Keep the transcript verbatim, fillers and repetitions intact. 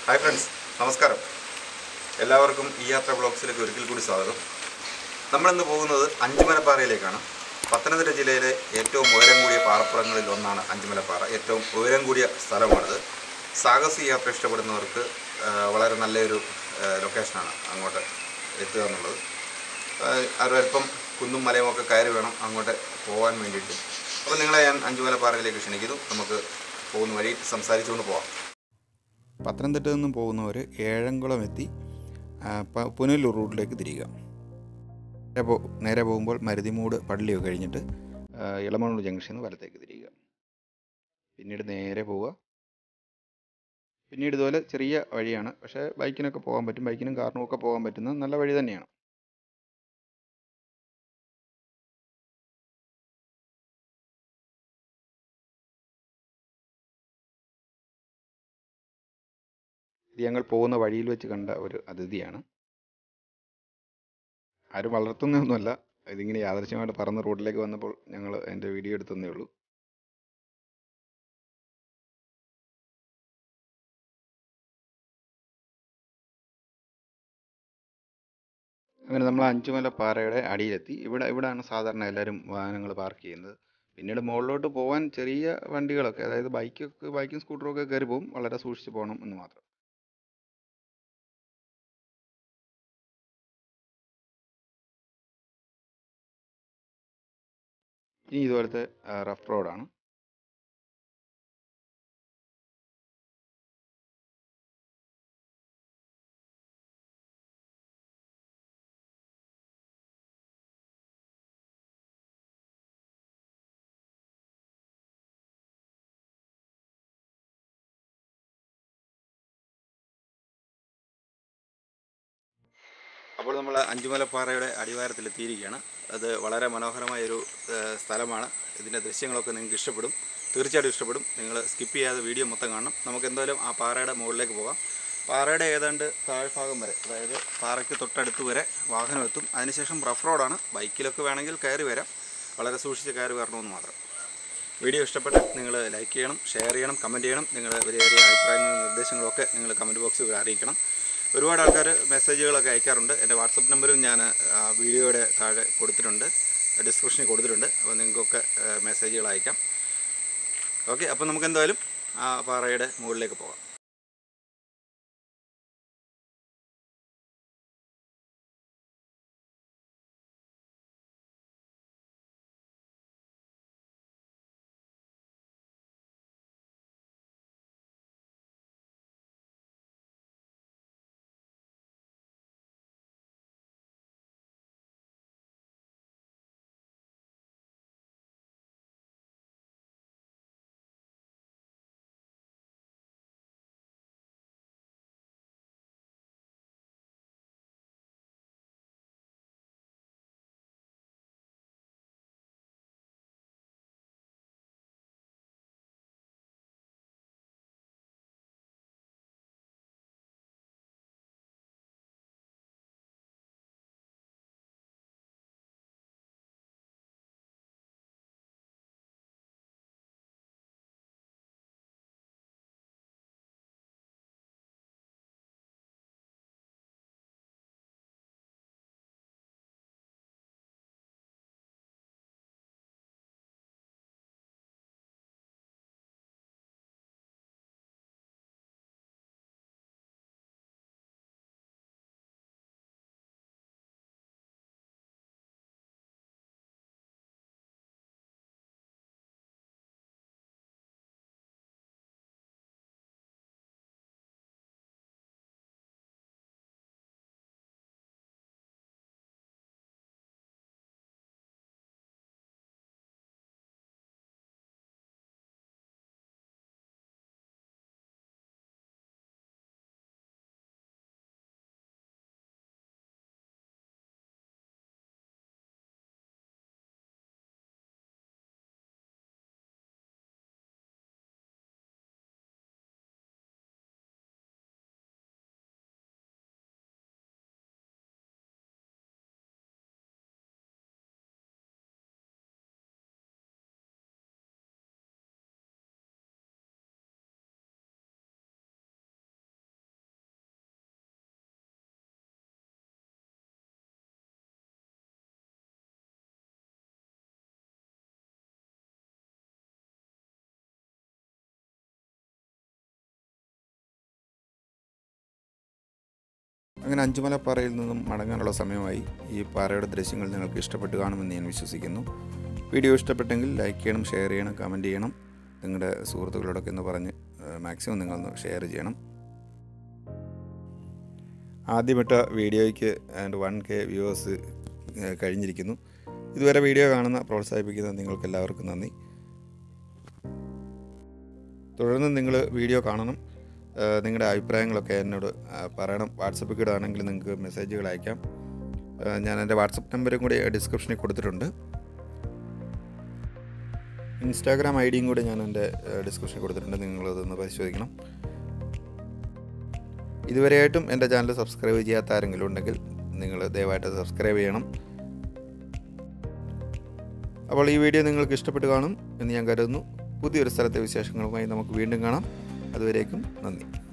Hi friends, നമസ്കാരം. എല്ലാവർക്കും ഈ യാത്ര ബ്ലോഗ്സിലേക്ക് ഒരിക്കൽ കൂടി സ്വാഗതം. നമ്മളിന്ന് പോകുന്നത് അഞ്ചുമലപ്പാറയിലേക്കാണ്. പത്തനംതിട്ട ജില്ലയിലെ ഏറ്റവും ഉയരം കൂടിയ പാറപ്പുറങ്ങളിൽ ഒന്നാണ് അഞ്ചുമലപ്പാറ. ഏറ്റവും ഉയരം കൂടിയ സ്ഥലമാണിത്. സാഹസിക യാത്ര ഇഷ്ടപ്പെടുന്നവർക്ക് വളരെ നല്ലൊരു ലൊക്കേഷനാണ് അങ്ങോട്ട് എത്തുക എന്നുള്ളത്. അതൊരല്പം കുന്നും മലയും ഒക്കെ കയറി വേണം അങ്ങോട്ട് പോകാൻ വേണ്ടിയിട്ട്. അപ്പോൾ നിങ്ങളെ ഞാൻ അഞ്ചുമലപ്പാറയിലേക്ക് ക്ഷണിക്കുന്നു. നമുക്ക് പോകുന്ന വഴി സംസാരിച്ചുകൊണ്ട് പോകാം. പത്തനംതിട്ടയിൽ നിന്നും പോകുന്നവർ ഏഴംകുളം എത്തി പുനലൂർ റൂട്ടിലേക്ക് തിരിയുക. അപ്പോൾ നേരെ പോകുമ്പോൾ മരുതിമൂട് പള്ളിയൊക്കെ കഴിഞ്ഞിട്ട് ഇളമണ ജംഗ്ഷനിൽ നിന്ന് വലത്തേക്ക് തിരിയുക. പിന്നീട് നേരെ പോവുക. പിന്നീട് ഇതുപോലെ ചെറിയ വഴിയാണ്, പക്ഷേ ബൈക്കിനൊക്കെ പോകാൻ പറ്റും. ബൈക്കിനും കാറിനും ഒക്കെ പോകാൻ പറ്റുന്ന നല്ല വഴി തന്നെയാണ്. ഇത് ഞങ്ങൾ പോകുന്ന വഴിയിൽ വെച്ച് കണ്ട ഒരു അതിഥിയാണ്. ആരും വളർത്തുന്നതൊന്നുമല്ല, ഇതിങ്ങനെ യാദൃശ്യമായിട്ട് പറന്ന് റോഡിലേക്ക് വന്നപ്പോൾ ഞങ്ങൾ അതിൻ്റെ വീഡിയോ എടുത്തതേ ഉള്ളൂ. അങ്ങനെ നമ്മൾ അഞ്ചുമലപ്പാറയുടെ അടിയിലെത്തി. ഇവിടെ ഇവിടെയാണ് സാധാരണ എല്ലാവരും വാഹനങ്ങൾ പാർക്ക് ചെയ്യുന്നത്. പിന്നീട് മുകളിലോട്ട് പോകാൻ ചെറിയ വണ്ടികളൊക്കെ, അതായത് ബൈക്കൊക്കെ ബൈക്കും സ്കൂട്ടറൊക്കെ കയറി പോകും. വളരെ സൂക്ഷിച്ച് പോകണം എന്ന് മാത്രം. ഇനി ഇതുപോലത്തെ റഫ് റോഡാണ്. അപ്പോൾ നമ്മൾ അഞ്ചുമലപ്പാറയുടെ അടിവാരത്തിലെത്തിയിരിക്കുകയാണ്. അത് വളരെ മനോഹരമായൊരു സ്ഥലമാണ്. ഇതിൻ്റെ ദൃശ്യങ്ങളൊക്കെ നിങ്ങൾക്ക് ഇഷ്ടപ്പെടും, തീർച്ചയായിട്ടും ഇഷ്ടപ്പെടും. നിങ്ങൾ സ്കിപ്പ് ചെയ്യാതെ വീഡിയോ മൊത്തം കാണണം. നമുക്ക് എന്തായാലും ആ പാറയുടെ മുകളിലേക്ക് പോകാം. പാറയുടെ ഏതാണ്ട് താഴ്ഭാഗം വരെ, അതായത് പാറയ്ക്ക് തൊട്ടടുത്ത് വരെ വാഹനം എത്തും. അതിനുശേഷം റഫ് റോഡാണ്. ബൈക്കിലൊക്കെ വേണമെങ്കിൽ കയറി വരാം. വളരെ സൂക്ഷിച്ച് കയറി വരണമെന്ന് മാത്രം. വീഡിയോ ഇഷ്ടപ്പെട്ട് നിങ്ങൾ ലൈക്ക് ചെയ്യണം, ഷെയർ ചെയ്യണം, കമൻറ്റ് ചെയ്യണം. നിങ്ങളുടെ വലിയ വലിയ അഭിപ്രായങ്ങളും നിർദ്ദേശങ്ങളൊക്കെ നിങ്ങൾ കമൻറ്റ് ബോക്സിൽ അറിയിക്കണം. ഒരുപാട് ആൾക്കാർ മെസ്സേജുകളൊക്കെ അയക്കാറുണ്ട്. എൻ്റെ വാട്സപ്പ് നമ്പറും ഞാൻ വീഡിയോയുടെ താഴെ കൊടുത്തിട്ടുണ്ട്, ഡിസ്ക്രിപ്ഷനിൽ കൊടുത്തിട്ടുണ്ട്. അപ്പോൾ നിങ്ങൾക്കൊക്കെ മെസ്സേജുകൾ അയക്കാം. ഓക്കെ, അപ്പോൾ നമുക്ക് എന്തായാലും ആ പാറയുടെ മുകളിലേക്ക് പോകാം. അങ്ങനെ അഞ്ചുമലപ്പാറയിൽ നിന്നും മടങ്ങാനുള്ള സമയമായി. ഈ പാറയുടെ ദൃശ്യങ്ങൾ നിങ്ങൾക്ക് ഇഷ്ടപ്പെട്ട് കാണുമെന്ന് ഞാൻ വിശ്വസിക്കുന്നു. വീഡിയോ ഇഷ്ടപ്പെട്ടെങ്കിൽ ലൈക്ക് ചെയ്യണം, ഷെയർ ചെയ്യണം, കമൻറ്റ് ചെയ്യണം. നിങ്ങളുടെ സുഹൃത്തുക്കളോടൊക്കെ ഒന്ന് പറഞ്ഞ് മാക്സിമം നിങ്ങളൊന്ന് ഷെയർ ചെയ്യണം. ആദ്യമിട്ട വീഡിയോയ്ക്ക് ആൻഡ് വൺ കെ വ്യൂവേഴ്സ് കഴിഞ്ഞിരിക്കുന്നു. ഇതുവരെ വീഡിയോ കാണുന്ന പ്രോത്സാഹിപ്പിക്കുന്ന നിങ്ങൾക്ക് എല്ലാവർക്കും നന്ദി. തുടർന്ന് നിങ്ങൾ വീഡിയോ കാണണം. നിങ്ങളുടെ അഭിപ്രായങ്ങളൊക്കെ എന്നോട് പറയണം. വാട്സപ്പിൽ കൂടെ ആണെങ്കിൽ നിങ്ങൾക്ക് മെസ്സേജുകൾ അയക്കാം. ഞാൻ എൻ്റെ വാട്സപ്പ് നമ്പറും കൂടി ഡിസ്ക്രിപ്ഷനിൽ കൊടുത്തിട്ടുണ്ട്. ഇൻസ്റ്റാഗ്രാം ഐ ഡിയും കൂടി ഞാൻ എൻ്റെ ഡിസ്ക്രിപ്ഷനിൽ കൊടുത്തിട്ടുണ്ട്. നിങ്ങളതൊന്ന് പരിശോധിക്കണം. ഇതുവരെയായിട്ടും എൻ്റെ ചാനൽ സബ്സ്ക്രൈബ് ചെയ്യാത്ത ആരെങ്കിലും ഉണ്ടെങ്കിൽ നിങ്ങൾ ദയവായിട്ട് സബ്സ്ക്രൈബ് ചെയ്യണം. അപ്പോൾ ഈ വീഡിയോ നിങ്ങൾക്ക് ഇഷ്ടപ്പെട്ട് കാണും എന്ന് ഞാൻ കരുതുന്നു. പുതിയൊരു സ്ഥലത്തെ വിശേഷങ്ങളുമായി നമുക്ക് വീണ്ടും കാണാം. അതുവരേക്കും നന്ദി.